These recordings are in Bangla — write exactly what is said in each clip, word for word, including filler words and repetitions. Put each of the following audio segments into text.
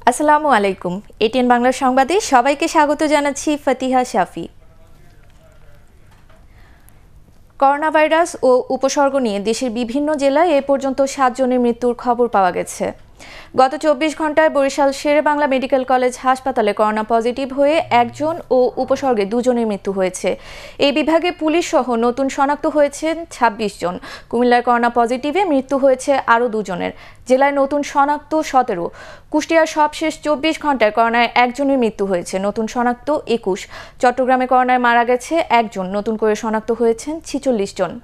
আসসালামু আলাইকুম। এটিএন বাংলা সংবাদে সবাইকে স্বাগত জানাচ্ছি ফাতিহা সাফি। করোনা ভাইরাস ও উপসর্গ নিয়ে দেশের বিভিন্ন জেলায় এ পর্যন্ত সাত জনের মৃত্যুর খবর পাওয়া গেছে। গত চব্বিশ ঘন্টায় বরিশাল শেরেবাংলা মেডিকেল কলেজ হাসপাতালে করোনা পজিটিভ হয়ে একজন ও উপসর্গে দুজনের মৃত্যু হয়েছে। এই বিভাগে পুলিশ সহ নতুন শনাক্ত হয়েছেন ছাব্বিশ জন। কুমিল্লার করোনা পজিটিভে মৃত্যু হয়েছে আরও দুজনের। জেলায় নতুন শনাক্ত সতেরো। কুষ্টিয়ার সবশেষ চব্বিশ ঘন্টায় করোনায় একজনের মৃত্যু হয়েছে, নতুন শনাক্ত একুশ। চট্টগ্রামে করোনায় মারা গেছে একজন, নতুন করে শনাক্ত হয়েছেন ছিচল্লিশ জন।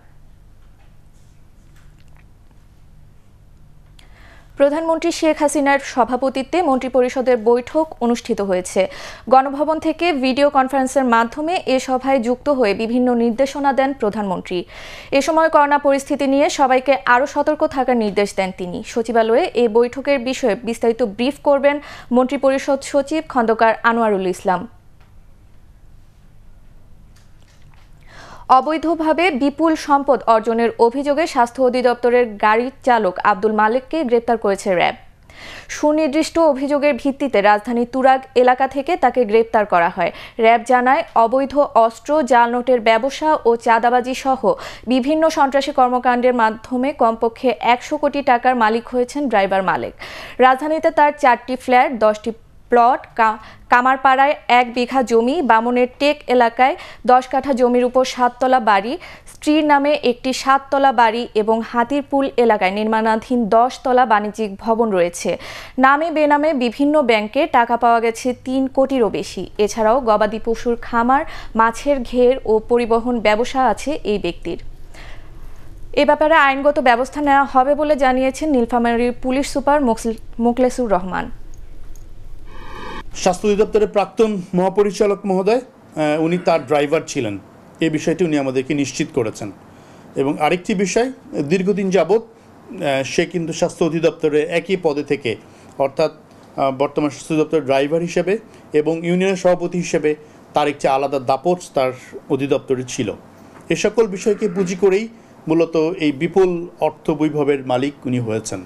প্রধানমন্ত্রী শেখ হাসিনার সভাপতিত্বে মন্ত্রিপরিষদের বৈঠক অনুষ্ঠিত হয়েছে। গণভবন থেকে ভিডিও কনফারেন্সের মাধ্যমে এ সভায় যুক্ত হয়ে বিভিন্ন নির্দেশনা দেন প্রধানমন্ত্রী। এ সময় করোনা পরিস্থিতি নিয়ে সবাইকে আরও সতর্ক থাকার নির্দেশ দেন তিনি। সচিবালয়ে এ বৈঠকের বিষয়ে বিস্তারিত ব্রিফ করবেন মন্ত্রিপরিষদ সচিব খন্দকার আনোয়ারুল ইসলাম। অবৈধভাবে বিপুল সম্পদ অর্জনের অভিযোগে স্বাস্থ্য অধিদপ্তরের গাড়ির চালক আব্দুল মালেককে গ্রেপ্তার করেছে র্যাব। সুনির্দিষ্ট অভিযোগের ভিত্তিতে রাজধানীর তুরাগ এলাকা থেকে তাকে গ্রেপ্তার করা হয়। র্যাব জানায়, অবৈধ অস্ত্র, জাল নোটের ব্যবসা ও চাঁদাবাজি সহ বিভিন্ন সন্ত্রাসী কর্মকাণ্ডের মাধ্যমে কমপক্ষে একশো কোটি টাকার মালিক হয়েছেন ড্রাইভার মালেক। রাজধানীতে তার চারটি ফ্ল্যাট, দশটি প্লট, কামারপাড়ায় এক বিঘা জমি, বামনের টেক এলাকায় দশ কাঠা জমির উপর সাততলা বাড়ি, স্ত্রীর নামে একটি সাততলা বাড়ি এবং হাতিরপুল এলাকায় নির্মাণাধীন দশতলা বাণিজ্যিক ভবন রয়েছে। নামে বেনামে বিভিন্ন ব্যাংকে টাকা পাওয়া গেছে তিন কোটিরও বেশি। এছাড়াও গবাদি পশুর খামার, মাছের ঘের ও পরিবহন ব্যবসা আছে এই ব্যক্তির। এ ব্যাপারে আইনগত ব্যবস্থা নেওয়া হবে বলে জানিয়েছেন নীলফামারীর পুলিশ সুপার মোখলেসুর রহমান। স্বাস্থ্য অধিদপ্তরের প্রাক্তন মহাপরিচালক মহোদয়, উনি তার ড্রাইভার ছিলেন, এই বিষয়টি উনি আমাদেরকে নিশ্চিত করেছেন। এবং আরেকটি বিষয়, দীর্ঘদিন যাবৎ সে কিন্তু স্বাস্থ্য অধিদপ্তরে একই পদে থেকে, অর্থাৎ বর্তমান স্বাস্থ্য অধিদপ্তরের ড্রাইভার হিসেবে এবং ইউনিয়নের সভাপতি হিসেবে তার একটি আলাদা দাপট তার অধিদপ্তরে ছিল। এ সকল বিষয়কে পুঁজি করেই মূলত এই বিপুল অর্থ বৈভবের মালিক উনি হয়েছেন।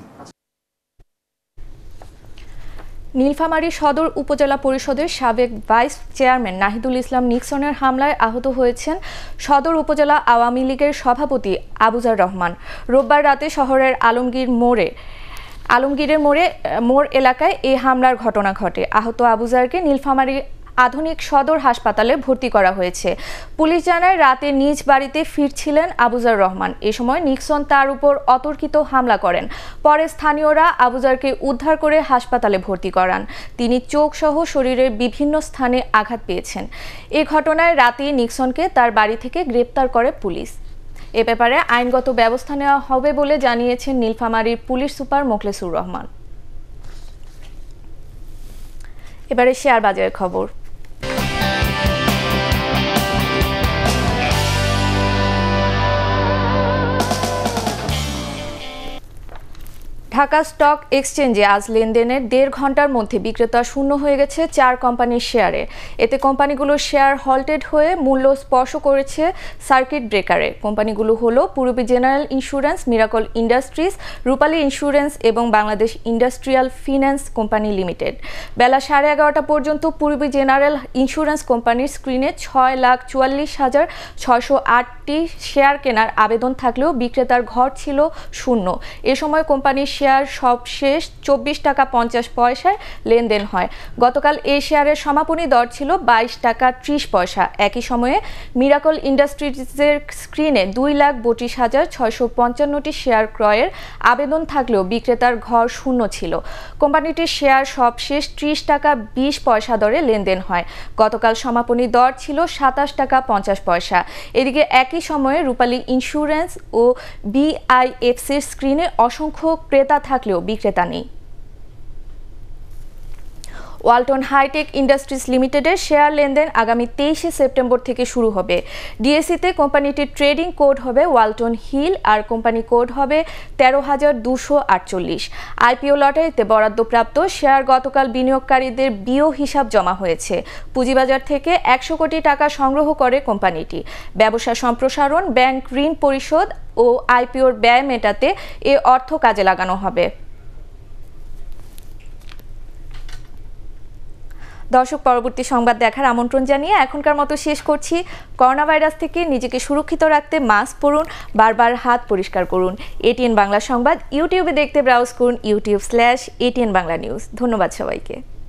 নীলফামারী সদর উপজেলা পরিষদের সাবেক ভাইস চেয়ারম্যান নাহিদুল ইসলাম নিক্সনের হামলায় আহত হয়েছেন সদর উপজেলা আওয়ামী লীগের সভাপতি আবুজার রহমান। রোববার রাতে শহরের আলমগীর মোড়ে আলমগীরের মোড়ে মোড় এলাকায় এই হামলার ঘটনা ঘটে। আহত আবুজারকে নীলফামারী আধুনিক সদর হাসপাতালে ভর্তি করা হয়েছে। পুলিশ জানায়, রাতে নিজ বাড়িতে ফিরছিলেন আবুজার রহমান। এ সময় নিক্সন তার উপর অতর্কিত হামলা করেন। পরে স্থানীয়রা আবুজারকে উদ্ধার করে হাসপাতালে ভর্তি করান। তিনি চোখ সহ শরীরের বিভিন্ন স্থানে আঘাত পেয়েছেন। এ ঘটনায় রাতে নিক্সনকে তার বাড়ি থেকে গ্রেপ্তার করে পুলিশ। এ ব্যাপারে আইনগত ব্যবস্থা নেওয়া হবে বলে জানিয়েছেন নীলফামারীর পুলিশ সুপার মোখলেসুর রহমান। এবারে শেয়ার বাজারের খবর। ঢাকা স্টক এক্সচেঞ্জে আজ লেনদেনের দেড় ঘন্টার মধ্যে বিক্রেতা শূন্য হয়ে গেছে চার কোম্পানির শেয়ারে। এতে কোম্পানিগুলোর শেয়ার হল্টেড হয়ে মূল্য স্পর্শ করেছে সার্কিট ব্রেকারে। কোম্পানিগুলো হলো Purbi general insurance, miracle industries, Rupali insurance এবং Bangladesh industrial finance company limited. বেলা সাড়ে এগারোটা পর্যন্ত পূর্বী জেনারেল ইন্স্যুরেন্স কোম্পানির স্ক্রিনে ছয় লাখ চুয়াল্লিশ হাজার ছয়শো আটটি শেয়ার কেনার আবেদন থাকলেও বিক্রেতার ঘর ছিল শূন্য। এ সময় কোম্পানির শেয়ার সবশেষ চব্বিশ টাকা পঞ্চাশ পয়সায় লেনদেন হয়। গতকাল এই শেয়ারের সমাপনী দর ছিল বাইশ টাকা ত্রিশ পয়সা। একই সময়ে মিরাকল ইন্ডাস্ট্রিজের স্ক্রিনে দুই লাখ বত্রিশ হাজার ছয়শো পঞ্চান্নটি শেয়ার ক্রয়ের আবেদন থাকলেও বিক্রেতার ঘর শূন্য ছিল। কোম্পানিটির শেয়ার সবশেষ ত্রিশ টাকা বিশ পয়সা দরে লেনদেন হয়। গতকাল সমাপনী দর ছিল সাতাশ টাকা পঞ্চাশ পয়সা। এদিকে একই সময়ে রূপালী ইন্স্যুরেন্স ও বিআইএফসির স্ক্রিনে অসংখ্য ক্রেতা থাকলেও বিক্রেতা নেই। ওয়ালটন হাইটেক ইন্ডাস্ট্রিজ লিমিটেডের শেয়ার লেনদেন আগামী তেইশে সেপ্টেম্বর থেকে শুরু হবে। ডিএসইতে কোম্পানিটির ট্রেডিং কোড হবে ওয়ালটন হিল আর কোম্পানি কোড হবে তেরো হাজার দুশো আটচল্লিশ। আইপিও লটারিতে বরাদ্দপ্রাপ্ত শেয়ার গতকাল বিনিয়োগকারীদের বিও হিসাব জমা হয়েছে। পুঁজিবাজার থেকে একশো কোটি টাকা সংগ্রহ করে কোম্পানিটি। ব্যবসা সম্প্রসারণ, ব্যাংক ঋণ পরিশোধ ও আইপিওর ব্যয় মেটাতে এ অর্থ কাজে লাগানো হবে। দর্শক, পরবর্তী সংবাদ দেখার আমন্ত্রণ জানিয়ে এখনকার মতো শেষ করছি। করোনা ভাইরাস থেকে নিজেকে সুরক্ষিত রাখতে মাস্ক পরুন, বারবার হাত পরিষ্কার করুন। এটিএন বাংলা সংবাদ ইউটিউবে দেখতে ব্রাউজ করুন YouTube slash ATN Bangla news. ধন্যবাদ সবাইকে।